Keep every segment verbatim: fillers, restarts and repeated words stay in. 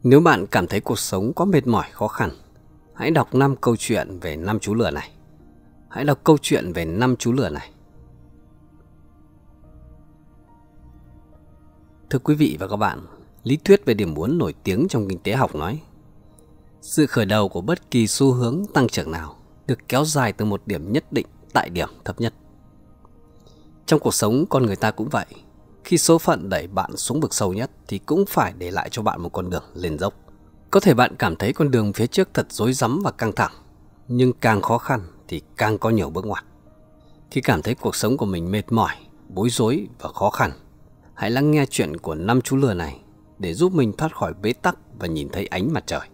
Nếu bạn cảm thấy cuộc sống quá mệt mỏi, khó khăn, hãy đọc năm câu chuyện về năm chú lừa này. Hãy đọc câu chuyện về năm chú lừa này. Thưa quý vị và các bạn, lý thuyết về điểm muốn nổi tiếng trong kinh tế học nói, sự khởi đầu của bất kỳ xu hướng tăng trưởng nào được kéo dài từ một điểm nhất định tại điểm thấp nhất. Trong cuộc sống con người ta cũng vậy. Khi số phận đẩy bạn xuống vực sâu nhất thì cũng phải để lại cho bạn một con đường lên dốc. Có thể bạn cảm thấy con đường phía trước thật rối rắm và căng thẳng, nhưng càng khó khăn thì càng có nhiều bước ngoặt. Khi cảm thấy cuộc sống của mình mệt mỏi, bối rối và khó khăn, hãy lắng nghe chuyện của năm chú lừa này để giúp mình thoát khỏi bế tắc và nhìn thấy ánh mặt trời.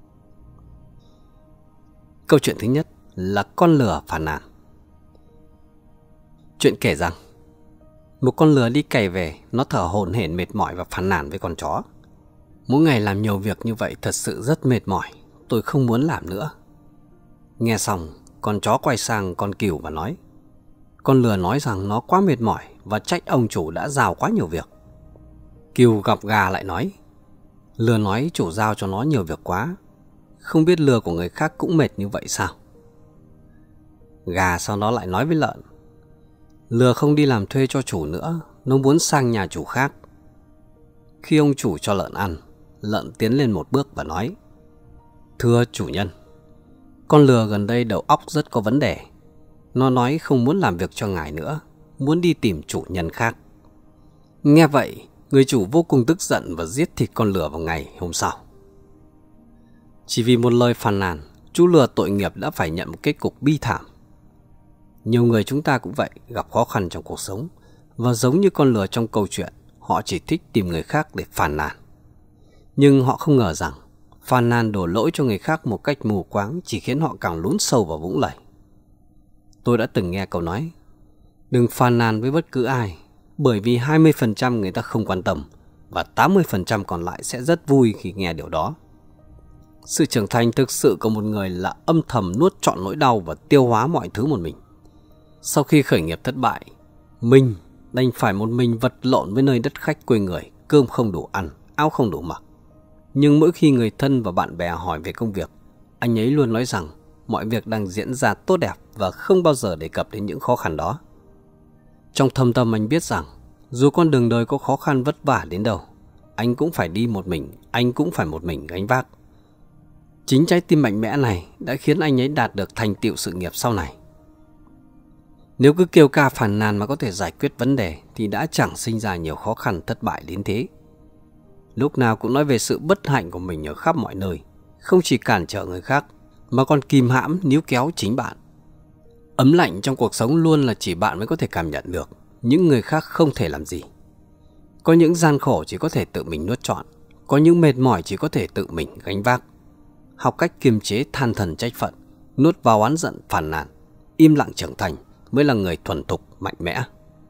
Câu chuyện thứ nhất là con lừa phàn nàn. Chuyện kể rằng một con lừa đi cày về, nó thở hổn hển mệt mỏi và phàn nàn với con chó. Mỗi ngày làm nhiều việc như vậy thật sự rất mệt mỏi, tôi không muốn làm nữa. Nghe xong, con chó quay sang con cừu và nói. Con lừa nói rằng nó quá mệt mỏi và trách ông chủ đã giao quá nhiều việc. Cừu gặp gà lại nói. Lừa nói chủ giao cho nó nhiều việc quá, không biết lừa của người khác cũng mệt như vậy sao? Gà sau đó lại nói với lợn. Lừa không đi làm thuê cho chủ nữa, nó muốn sang nhà chủ khác. Khi ông chủ cho lợn ăn, lợn tiến lên một bước và nói. Thưa chủ nhân, con lừa gần đây đầu óc rất có vấn đề. Nó nói không muốn làm việc cho ngài nữa, muốn đi tìm chủ nhân khác. Nghe vậy, người chủ vô cùng tức giận và giết thịt con lừa vào ngày hôm sau. Chỉ vì một lời phàn nàn, chú lừa tội nghiệp đã phải nhận một kết cục bi thảm. Nhiều người chúng ta cũng vậy, gặp khó khăn trong cuộc sống, và giống như con lừa trong câu chuyện, họ chỉ thích tìm người khác để phàn nàn. Nhưng họ không ngờ rằng, phàn nàn đổ lỗi cho người khác một cách mù quáng chỉ khiến họ càng lún sâu vào vũng lầy. Tôi đã từng nghe câu nói, đừng phàn nàn với bất cứ ai, bởi vì hai mươi phần trăm người ta không quan tâm, và tám mươi phần trăm còn lại sẽ rất vui khi nghe điều đó. Sự trưởng thành thực sự của một người là âm thầm nuốt trọn nỗi đau và tiêu hóa mọi thứ một mình. Sau khi khởi nghiệp thất bại, mình đành phải một mình vật lộn với nơi đất khách quê người, cơm không đủ ăn, áo không đủ mặc. Nhưng mỗi khi người thân và bạn bè hỏi về công việc, anh ấy luôn nói rằng mọi việc đang diễn ra tốt đẹp và không bao giờ đề cập đến những khó khăn đó. Trong thâm tâm anh biết rằng, dù con đường đời có khó khăn vất vả đến đâu, anh cũng phải đi một mình, anh cũng phải một mình gánh vác. Chính trái tim mạnh mẽ này đã khiến anh ấy đạt được thành tựu sự nghiệp sau này. Nếu cứ kêu ca phàn nàn mà có thể giải quyết vấn đề thì đã chẳng sinh ra nhiều khó khăn thất bại đến thế. Lúc nào cũng nói về sự bất hạnh của mình ở khắp mọi nơi, không chỉ cản trở người khác mà còn kìm hãm níu kéo chính bạn. Ấm lạnh trong cuộc sống luôn là chỉ bạn mới có thể cảm nhận được, những người khác không thể làm gì. Có những gian khổ chỉ có thể tự mình nuốt trọn, có những mệt mỏi chỉ có thể tự mình gánh vác. Học cách kiềm chế than thần trách phận, nuốt vào oán giận phàn nàn, im lặng trưởng thành mới là người thuần thục mạnh mẽ.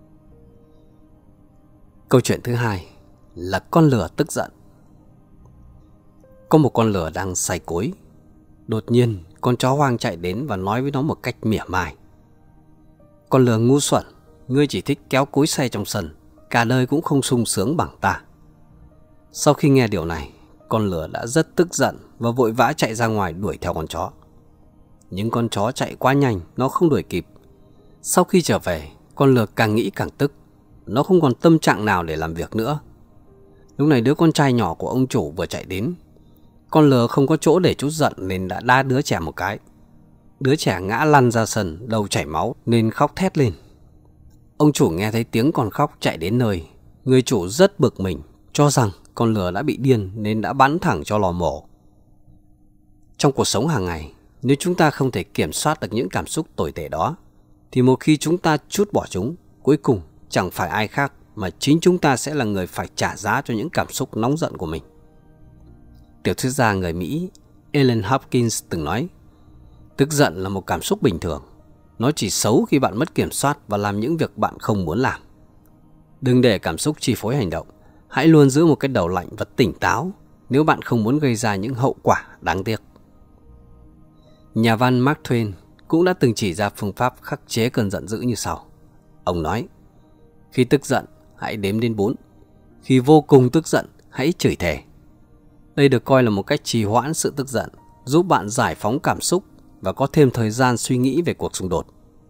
Câu chuyện thứ hai là con lừa tức giận. Có một con lừa đang say cối. Đột nhiên, con chó hoang chạy đến và nói với nó một cách mỉa mai. Con lừa ngu xuẩn, ngươi chỉ thích kéo cối xay trong sân, cả đời cũng không sung sướng bằng ta. Sau khi nghe điều này, con lừa đã rất tức giận và vội vã chạy ra ngoài đuổi theo con chó. Nhưng con chó chạy quá nhanh, nó không đuổi kịp. Sau khi trở về, con lừa càng nghĩ càng tức. Nó không còn tâm trạng nào để làm việc nữa. Lúc này đứa con trai nhỏ của ông chủ vừa chạy đến. Con lừa không có chỗ để trút giận nên đã đá đứa trẻ một cái. Đứa trẻ ngã lăn ra sân, đầu chảy máu nên khóc thét lên. Ông chủ nghe thấy tiếng con khóc chạy đến nơi. Người chủ rất bực mình, cho rằng con lừa đã bị điên nên đã bắn thẳng cho lò mổ. Trong cuộc sống hàng ngày, nếu chúng ta không thể kiểm soát được những cảm xúc tồi tệ đó, thì một khi chúng ta trút bỏ chúng, cuối cùng chẳng phải ai khác mà chính chúng ta sẽ là người phải trả giá cho những cảm xúc nóng giận của mình. Tiểu thuyết gia người Mỹ Ellen Hopkins từng nói, tức giận là một cảm xúc bình thường. Nó chỉ xấu khi bạn mất kiểm soát và làm những việc bạn không muốn làm. Đừng để cảm xúc chi phối hành động. Hãy luôn giữ một cái đầu lạnh và tỉnh táo nếu bạn không muốn gây ra những hậu quả đáng tiếc. Nhà văn Mark Twain cũng đã từng chỉ ra phương pháp khắc chế cơn giận dữ như sau. Ông nói, khi tức giận, hãy đếm đến bốn. Khi vô cùng tức giận, hãy chửi thề. Đây được coi là một cách trì hoãn sự tức giận, giúp bạn giải phóng cảm xúc và có thêm thời gian suy nghĩ về cuộc xung đột.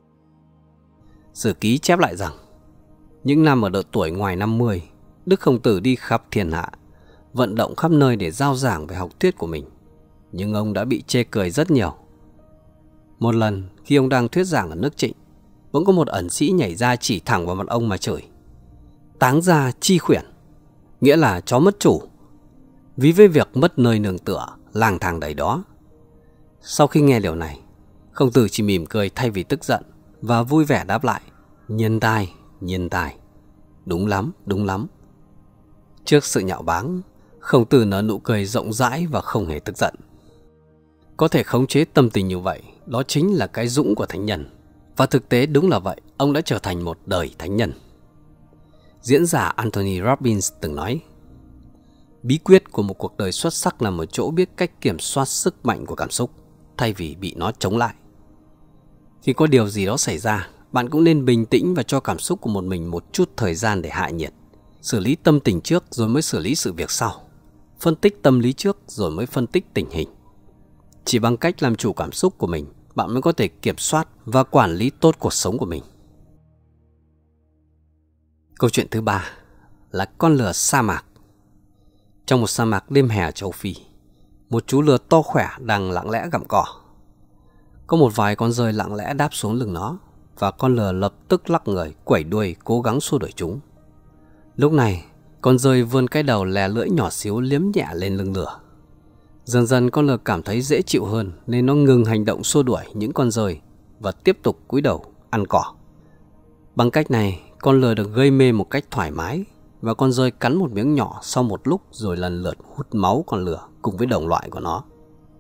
Sử ký chép lại rằng, những năm ở độ tuổi ngoài năm mươi, Đức Khổng Tử đi khắp thiên hạ, vận động khắp nơi để giao giảng về học thuyết của mình, nhưng ông đã bị chê cười rất nhiều. Một lần, khi ông đang thuyết giảng ở nước Trịnh, bỗng có một ẩn sĩ nhảy ra chỉ thẳng vào mặt ông mà chửi: "Táng ra chi khuyển", nghĩa là chó mất chủ, ví với việc mất nơi nương tựa, lang thang đầy đó. Sau khi nghe điều này, Khổng Tử chỉ mỉm cười thay vì tức giận và vui vẻ đáp lại: "Nhiên tai, nhiên tai, đúng lắm, đúng lắm." Trước sự nhạo báng, Khổng Tử nở nụ cười rộng rãi và không hề tức giận. Có thể khống chế tâm tình như vậy, đó chính là cái dũng của thánh nhân. Và thực tế đúng là vậy, ông đã trở thành một đời thánh nhân. Diễn giả Anthony Robbins từng nói, bí quyết của một cuộc đời xuất sắc nằm ở chỗ biết cách kiểm soát sức mạnh của cảm xúc, thay vì bị nó chống lại. Khi có điều gì đó xảy ra, bạn cũng nên bình tĩnh và cho cảm xúc của một mình một chút thời gian để hạ nhiệt. Xử lý tâm tình trước rồi mới xử lý sự việc sau. Phân tích tâm lý trước rồi mới phân tích tình hình. Chỉ bằng cách làm chủ cảm xúc của mình, bạn mới có thể kiểm soát và quản lý tốt cuộc sống của mình. Câu chuyện thứ ba là con lừa sa mạc. Trong một sa mạc đêm hè ở châu Phi, một chú lừa to khỏe đang lặng lẽ gặm cỏ. Có một vài con dơi lặng lẽ đáp xuống lưng nó, và con lừa lập tức lắc người, quẩy đuôi, cố gắng xua đuổi chúng. Lúc này, con dơi vươn cái đầu lè lưỡi nhỏ xíu liếm nhẹ lên lưng lừa. Dần dần con lừa cảm thấy dễ chịu hơn nên nó ngừng hành động xua đuổi những con dơi và tiếp tục cúi đầu ăn cỏ. Bằng cách này, con lừa được gây mê một cách thoải mái và con dơi cắn một miếng nhỏ sau một lúc rồi lần lượt hút máu con lừa cùng với đồng loại của nó.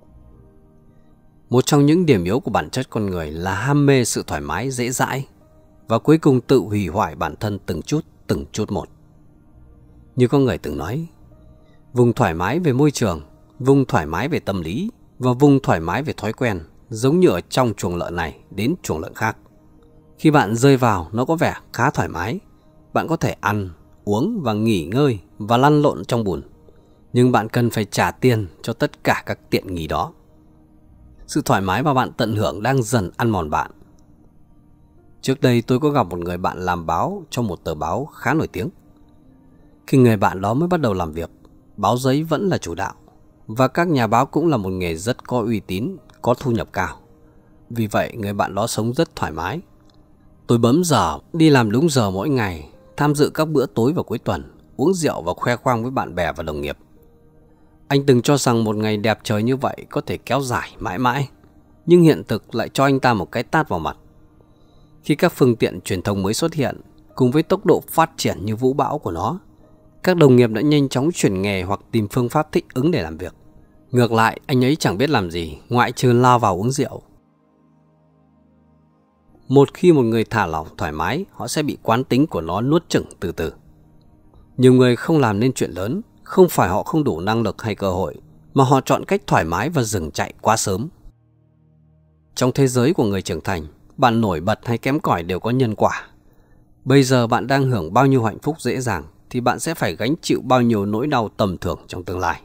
Một trong những điểm yếu của bản chất con người là ham mê sự thoải mái dễ dãi và cuối cùng tự hủy hoại bản thân từng chút từng chút một. Như có người từng nói, vùng thoải mái về môi trường, vùng thoải mái về tâm lý và vùng thoải mái về thói quen giống như ở trong chuồng lợn này đến chuồng lợn khác. Khi bạn rơi vào nó có vẻ khá thoải mái, bạn có thể ăn, uống và nghỉ ngơi và lăn lộn trong bùn. Nhưng bạn cần phải trả tiền cho tất cả các tiện nghi đó. Sự thoải mái mà bạn tận hưởng đang dần ăn mòn bạn. Trước đây tôi có gặp một người bạn làm báo cho một tờ báo khá nổi tiếng. Khi người bạn đó mới bắt đầu làm việc, báo giấy vẫn là chủ đạo. Và các nhà báo cũng là một nghề rất có uy tín, có thu nhập cao. Vì vậy người bạn đó sống rất thoải mái. Tôi bấm giờ, đi làm đúng giờ mỗi ngày, tham dự các bữa tối vào cuối tuần, uống rượu và khoe khoang với bạn bè và đồng nghiệp. Anh từng cho rằng một ngày đẹp trời như vậy có thể kéo dài mãi mãi, nhưng hiện thực lại cho anh ta một cái tát vào mặt. Khi các phương tiện truyền thông mới xuất hiện, cùng với tốc độ phát triển như vũ bão của nó, các đồng nghiệp đã nhanh chóng chuyển nghề hoặc tìm phương pháp thích ứng để làm việc. Ngược lại, anh ấy chẳng biết làm gì ngoại trừ lao vào uống rượu. Một khi một người thả lỏng thoải mái, họ sẽ bị quán tính của nó nuốt chửng từ từ. Nhiều người không làm nên chuyện lớn, không phải họ không đủ năng lực hay cơ hội, mà họ chọn cách thoải mái và dừng chạy quá sớm. Trong thế giới của người trưởng thành, bạn nổi bật hay kém cỏi đều có nhân quả. Bây giờ bạn đang hưởng bao nhiêu hạnh phúc dễ dàng, thì bạn sẽ phải gánh chịu bao nhiêu nỗi đau tầm thường trong tương lai.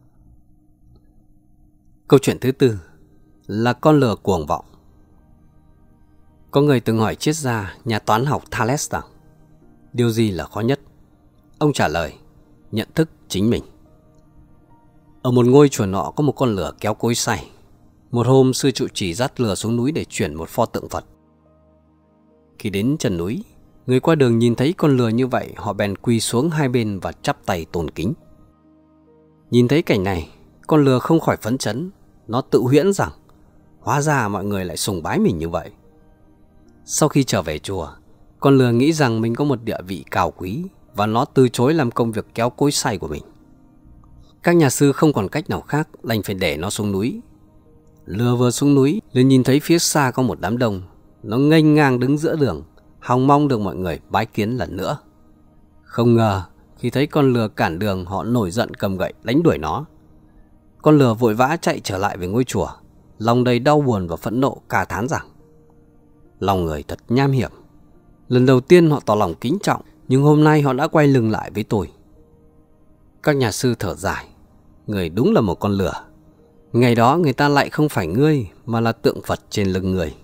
Câu chuyện thứ tư là con lừa cuồng vọng. Có người từng hỏi triết gia nhà toán học Thales rằng, điều gì là khó nhất? Ông trả lời, nhận thức chính mình. Ở một ngôi chùa nọ có một con lừa kéo cối xay. Một hôm sư trụ trì dắt lừa xuống núi để chuyển một pho tượng Phật. Khi đến chân núi, người qua đường nhìn thấy con lừa như vậy, họ bèn quỳ xuống hai bên và chắp tay tôn kính. Nhìn thấy cảnh này, con lừa không khỏi phấn chấn. Nó tự huyễn rằng, hóa ra mọi người lại sùng bái mình như vậy. Sau khi trở về chùa, con lừa nghĩ rằng mình có một địa vị cao quý và nó từ chối làm công việc kéo cối xay của mình. Các nhà sư không còn cách nào khác, đành phải để nó xuống núi. Lừa vừa xuống núi, liền nhìn thấy phía xa có một đám đông. Nó nghênh ngang đứng giữa đường, hòng mong được mọi người bái kiến lần nữa. Không ngờ, khi thấy con lừa cản đường, họ nổi giận cầm gậy đánh đuổi nó. Con lừa vội vã chạy trở lại về ngôi chùa, lòng đầy đau buồn và phẫn nộ, ca thán rằng, lòng người thật nham hiểm. Lần đầu tiên họ tỏ lòng kính trọng, nhưng hôm nay họ đã quay lưng lại với tôi. Các nhà sư thở dài, người đúng là một con lừa. Ngày đó người ta lại không phải ngươi mà là tượng Phật trên lưng người.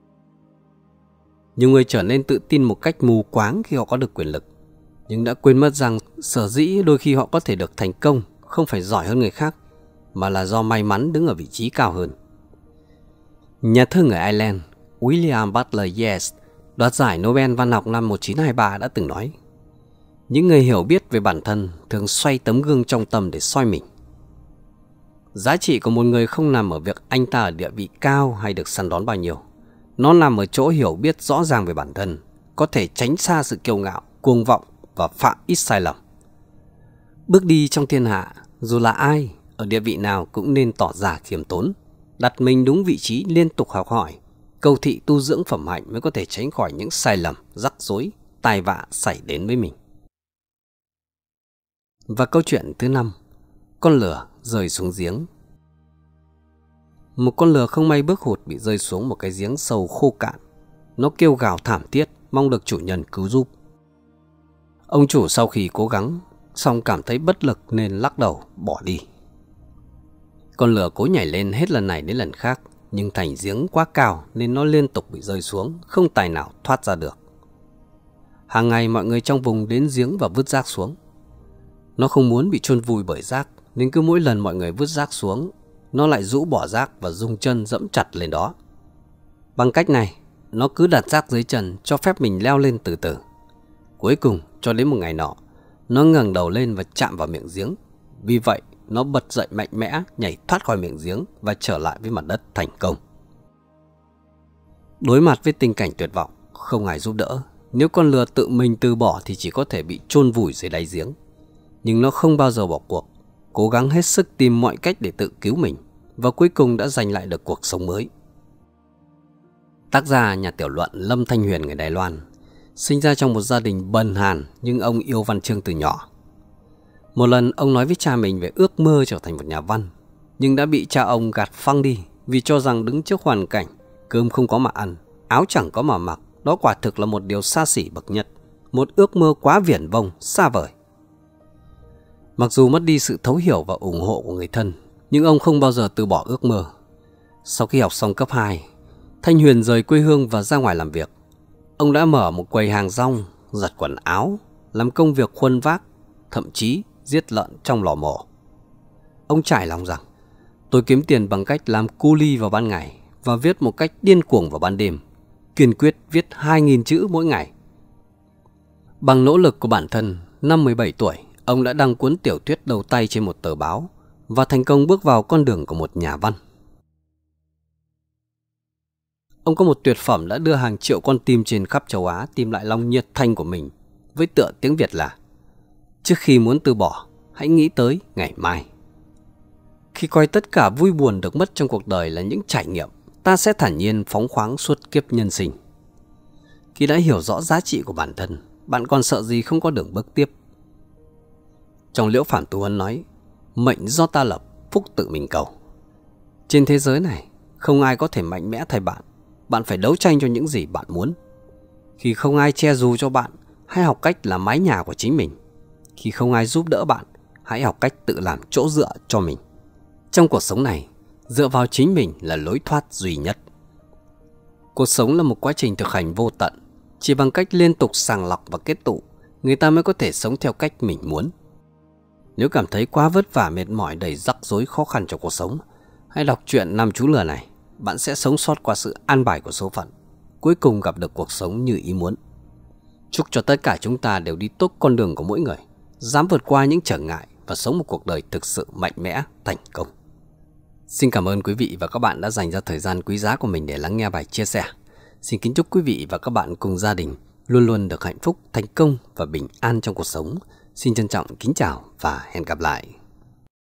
Nhiều người trở nên tự tin một cách mù quáng khi họ có được quyền lực, nhưng đã quên mất rằng sở dĩ đôi khi họ có thể được thành công không phải giỏi hơn người khác, mà là do may mắn đứng ở vị trí cao hơn. Nhà thơ người Ireland William Butler Yeats đoạt giải Nobel văn học năm một nghìn chín trăm hai mươi ba đã từng nói: những người hiểu biết về bản thân thường xoay tấm gương trong tâm để soi mình. Giá trị của một người không nằm ở việc anh ta ở địa vị cao hay được săn đón bao nhiêu. Nó nằm ở chỗ hiểu biết rõ ràng về bản thân, có thể tránh xa sự kiêu ngạo, cuồng vọng và phạm ít sai lầm. Bước đi trong thiên hạ, dù là ai, ở địa vị nào cũng nên tỏ ra khiêm tốn, đặt mình đúng vị trí, liên tục học hỏi, cầu thị tu dưỡng phẩm hạnh mới có thể tránh khỏi những sai lầm, rắc rối, tai vạ xảy đến với mình. Và câu chuyện thứ năm, con lừa rơi xuống giếng. Một con lừa không may bước hụt bị rơi xuống một cái giếng sâu khô cạn. Nó kêu gào thảm thiết, mong được chủ nhân cứu giúp. Ông chủ sau khi cố gắng, xong cảm thấy bất lực nên lắc đầu bỏ đi. Con lừa cố nhảy lên hết lần này đến lần khác, nhưng thành giếng quá cao nên nó liên tục bị rơi xuống, không tài nào thoát ra được. Hàng ngày mọi người trong vùng đến giếng và vứt rác xuống. Nó không muốn bị chôn vùi bởi rác, nên cứ mỗi lần mọi người vứt rác xuống, nó lại rũ bỏ rác và dùng chân dẫm chặt lên đó. Bằng cách này, nó cứ đặt rác dưới chân, cho phép mình leo lên từ từ. Cuối cùng, cho đến một ngày nọ, nó ngẩng đầu lên và chạm vào miệng giếng. Vì vậy, nó bật dậy mạnh mẽ, nhảy thoát khỏi miệng giếng và trở lại với mặt đất thành công. Đối mặt với tình cảnh tuyệt vọng, không ai giúp đỡ. Nếu con lừa tự mình từ bỏ thì chỉ có thể bị chôn vùi dưới đáy giếng. Nhưng nó không bao giờ bỏ cuộc, cố gắng hết sức tìm mọi cách để tự cứu mình, và cuối cùng đã giành lại được cuộc sống mới. Tác giả nhà tiểu luận Lâm Thanh Huyền người Đài Loan, sinh ra trong một gia đình bần hàn nhưng ông yêu văn chương từ nhỏ. Một lần ông nói với cha mình về ước mơ trở thành một nhà văn, nhưng đã bị cha ông gạt phăng đi vì cho rằng đứng trước hoàn cảnh cơm không có mà ăn, áo chẳng có mà mặc, đó quả thực là một điều xa xỉ bậc nhất, một ước mơ quá viển vông, xa vời. Mặc dù mất đi sự thấu hiểu và ủng hộ của người thân, nhưng ông không bao giờ từ bỏ ước mơ. Sau khi học xong cấp hai, Thanh Huyền rời quê hương và ra ngoài làm việc. Ông đã mở một quầy hàng rong, giặt quần áo, làm công việc khuân vác, thậm chí giết lợn trong lò mổ. Ông trải lòng rằng, tôi kiếm tiền bằng cách làm cu li vào ban ngày và viết một cách điên cuồng vào ban đêm, kiên quyết viết hai nghìn chữ mỗi ngày. Bằng nỗ lực của bản thân, năm mười bảy tuổi, ông đã đăng cuốn tiểu thuyết đầu tay trên một tờ báo và thành công bước vào con đường của một nhà văn. Ông có một tuyệt phẩm đã đưa hàng triệu con tim trên khắp châu Á tìm lại lòng nhiệt thành của mình, với tựa tiếng Việt là: trước khi muốn từ bỏ, hãy nghĩ tới ngày mai. Khi coi tất cả vui buồn được mất trong cuộc đời là những trải nghiệm, ta sẽ thản nhiên phóng khoáng suốt kiếp nhân sinh. Khi đã hiểu rõ giá trị của bản thân, bạn còn sợ gì không có đường bước tiếp. Trong Liễu Phạm Tu Huân nói, mệnh do ta lập, phúc tự mình cầu. Trên thế giới này, không ai có thể mạnh mẽ thay bạn. Bạn phải đấu tranh cho những gì bạn muốn. Khi không ai che dù cho bạn, hãy học cách làm mái nhà của chính mình. Khi không ai giúp đỡ bạn, hãy học cách tự làm chỗ dựa cho mình. Trong cuộc sống này, dựa vào chính mình là lối thoát duy nhất. Cuộc sống là một quá trình thực hành vô tận. Chỉ bằng cách liên tục sàng lọc và kết tụ, người ta mới có thể sống theo cách mình muốn. Nếu cảm thấy quá vất vả, mệt mỏi, đầy rắc rối khó khăn trong cuộc sống, hãy đọc truyện Năm Chú Lừa này. Bạn sẽ sống sót qua sự an bài của số phận, cuối cùng gặp được cuộc sống như ý muốn. Chúc cho tất cả chúng ta đều đi tốt con đường của mỗi người, dám vượt qua những trở ngại và sống một cuộc đời thực sự mạnh mẽ, thành công. Xin cảm ơn quý vị và các bạn đã dành ra thời gian quý giá của mình để lắng nghe bài chia sẻ. Xin kính chúc quý vị và các bạn cùng gia đình luôn luôn được hạnh phúc, thành công và bình an trong cuộc sống. Xin trân trọng kính chào và hẹn gặp lại.